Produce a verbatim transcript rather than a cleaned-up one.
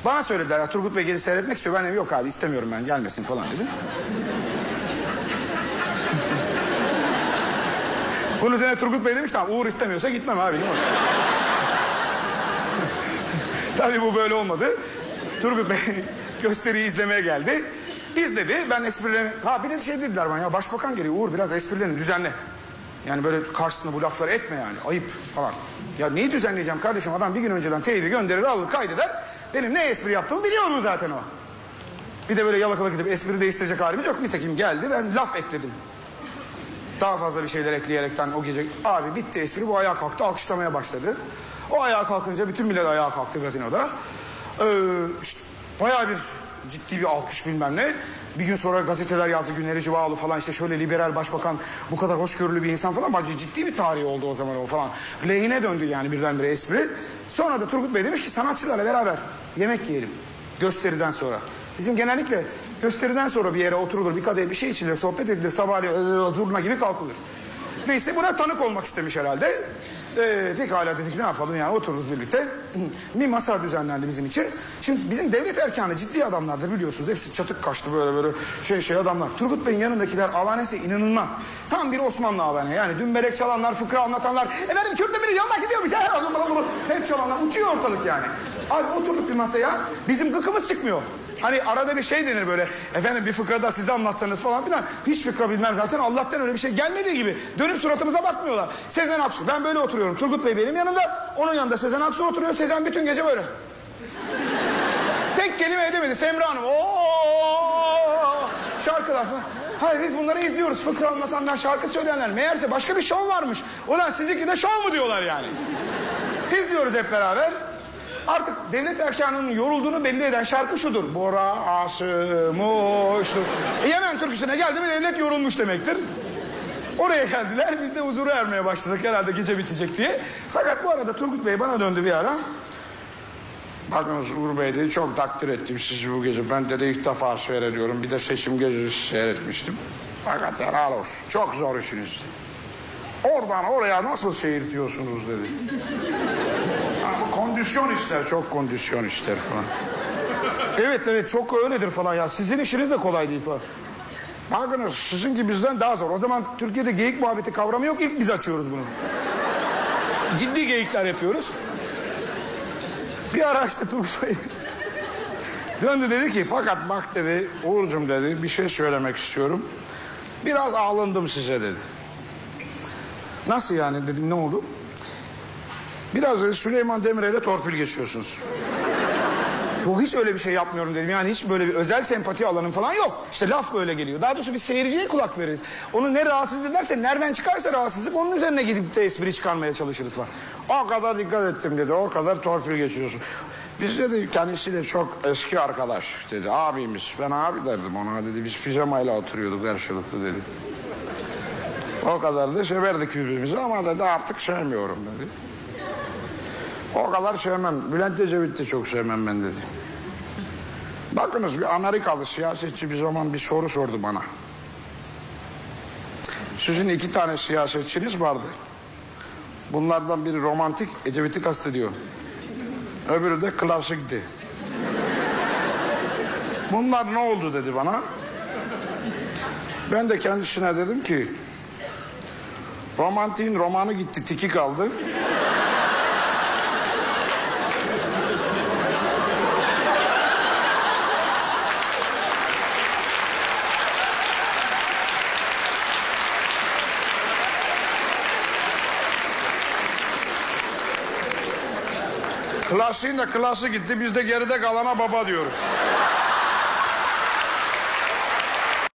Bana söylediler ya, Turgut Bey gelip seyretmek istiyor. Ben dedim yok abi istemiyorum, ben gelmesin falan dedim. Bunun üzerine Turgut Bey demiş tamam Uğur istemiyorsa gitmem abi. Tabii bu böyle olmadı. Turgut Bey gösteriyi izlemeye geldi. İzledi. Ben esprilerini... Ha bir de şey dediler bana ya, başbakan geliyor Uğur biraz esprilerini düzenle. Yani böyle karşısında bu lafları etme yani, ayıp falan. Ya neyi düzenleyeceğim kardeşim, adam bir gün önceden teybi gönderir alır kaydeder. Benim ne espri yaptığımı biliyorum zaten o. Bir de böyle yalakalık gidip espri değiştirecek halimiz yok. Nitekim geldi, ben laf ekledim. Daha fazla bir şeyler ekleyerekten o gece abi bitti espri, bu ayağa kalktı alkışlamaya başladı. O ayağa kalkınca bütün millet ayağa kalktı gazinoda. Ee, işte, bayağı bir ciddi bir alkış bilmem ne. Bir gün sonra gazeteler yazdı, Günleri Cıvaloğlu falan işte şöyle liberal başbakan, bu kadar hoşgörülü bir insan falan. Bence ciddi bir tarih oldu o zaman o falan. Lehine döndü yani birdenbire espri. Sonra da Turgut Bey demiş ki sanatçılarla beraber yemek yiyelim gösteriden sonra. Bizim genellikle gösteriden sonra bir yere oturulur, bir kadeh bir şey içilir, sohbet edilir, sabahleyin zurna gibi kalkılır. Neyse buna tanık olmak istemiş herhalde. Ee, pekala dedik ne yapalım yani, otururuz birlikte. Bir masa düzenlendi bizim için. Şimdi bizim devlet erkanı ciddi adamlardır biliyorsunuz. Hepsi çatık kaşlı böyle böyle şey şey adamlar. Turgut Bey'in yanındakiler avanesi inanılmaz. Tam bir Osmanlı avane yani, dümbelek çalanlar, fıkra anlatanlar. Efendim Kürt'e yanına gidiyormuş. Tep çalanlar uçuyor ortalık yani. Abi oturduk bir masaya, bizim gıkımız çıkmıyor. Hani arada bir şey denir böyle, efendim bir fıkrada size anlatsanız falan filan. Hiç fıkra bilmem zaten, Allah'tan öyle bir şey gelmediği gibi. Dönüp suratımıza bakmıyorlar. Sezen Aksu, ben böyle oturuyorum. Turgut Bey benim yanımda, onun yanında Sezen Aksu oturuyor. Sezen bütün gece böyle. Tek kelime edemedi. Semra Hanım, ooo şarkılar falan. Hayır biz bunları izliyoruz. Fıkra anlatanlar, şarkı söyleyenler. Meğerse başka bir şov varmış. Ulan sizinki de şov mu diyorlar yani. İzliyoruz hep beraber. Artık devlet erkanının yorulduğunu belli eden şarkı şudur. Bora asımuştur. E Yemen türküsüne geldi mi devlet yorulmuş demektir. Oraya geldiler, biz de huzura ermeye başladık herhalde gece bitecek diye. Fakat bu arada Turgut Bey bana döndü bir ara. Bakınız Uğur Bey dedi, çok takdir ettim sizi bu gece. Ben de ilk defa seyrediyorum. Bir de seçim gecesi seyretmiştim. Fakat helal olsun. Çok zor işiniz. Oradan oraya nasıl seyirtiyorsunuz dedi. Yani kondisyon ister, çok kondisyon ister falan. Evet evet çok öyledir falan ya. Sizin işiniz de kolay değil falan. Bakınız sizinki bizden daha zor. O zaman Türkiye'de geyik muhabbeti kavramı yok. İlk biz açıyoruz bunu. Ciddi geyikler yapıyoruz. Bir ara işte Turgut Bey döndü dedi ki fakat bak dedi Uğur'cum dedi bir şey söylemek istiyorum. Biraz ağlandım size dedi. Nasıl yani dedim, ne oldu? Biraz dedi Süleyman Demirel'e torpil geçiyorsunuz. Yo hiç öyle bir şey yapmıyorum dedim. Yani hiç böyle bir özel sempati alanım falan yok. İşte laf böyle geliyor. Daha doğrusu biz seyirciye kulak veririz. Onu ne rahatsız ederse, nereden çıkarsa rahatsızlık onun üzerine gidip de espri çıkarmaya çalışırız falan. O kadar dikkat ettim dedi. O kadar torpil geçiyorsun. Biz dedi kendisiyle çok eski arkadaş dedi. Abimiz. Ben abi derdim ona dedi. Biz pijamayla oturuyorduk karşılıklı dedi. O kadar da severdik birbirimizi ama dedi artık sevmiyorum dedi. O kadar sevmem. Bülent Ecevit de çok sevmem ben dedi. Bakınız bir Amerikalı siyasetçi bir zaman bir soru sordu bana. Sizin iki tane siyasetçiniz vardı. Bunlardan biri romantik, Ecevit'i kastediyor. Öbürü de klasikti. Bunlar ne oldu dedi bana. Ben de kendisine dedim ki romantiğin romanı gitti, tiki kaldı. Klasiğin de klası gitti, biz de geride kalana baba diyoruz.